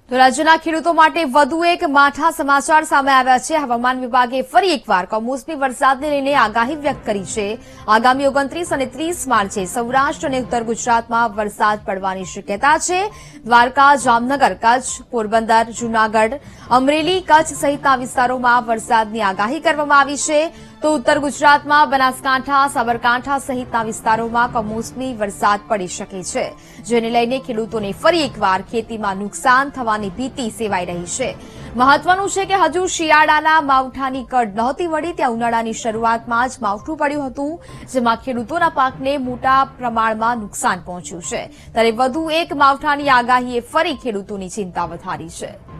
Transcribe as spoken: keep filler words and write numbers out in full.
તો રાજ્યના ખેડૂતો માટે વધુ એક માઠા સમાચાર સામે આવ્યા છે। હવામાન વિભાગે ફરી એકવાર કમોસમી વરસાદને લઈને આગાહી વ્યક્ત કરી છે। આગામી ઓગણત્રીસ અને ત્રીસ માર્ચે સૌરાષ્ટ્ર અને ઉત્તર ગુજરાતમાં વરસાદ પડવાની શક્યતા છે। દ્વારકા, જામનગર, કચ્છ, પોરબંદર, જૂનાગઢ, અમરેલી, કચ્છ સહિતના વિસ્તારોમાં વરસાદની આગાહી કરવામાં આવી છે। તો ઉત્તર ગુજરાતમાં બનાસકાંઠા, સાબરકાંઠા સહિતના વિસ્તારોમાં કમોસમી વરસાદ પડી શકે છે, જેને લઈને ખેડૂતોને ફરી એકવાર ખેતીમાં નુકસાન થવાની ભીતિ સેવાઈ રહી છે। મહત્વનું છે કે હજુ શિયાળાના માવઠાની કડ નહોતી વળી ત્યાં ઉનાળાની શરૂઆતમાં જ માવઠું પડ્યું હતું, જેમાં ખેડૂતોના પાકને મોટા પ્રમાણમાં નુકસાન પહોંચ્યું છે। ત્યારે વધુ એક માવઠાની આગાહીએ ફરી ખેડૂતોની ચિંતા વધારી છે।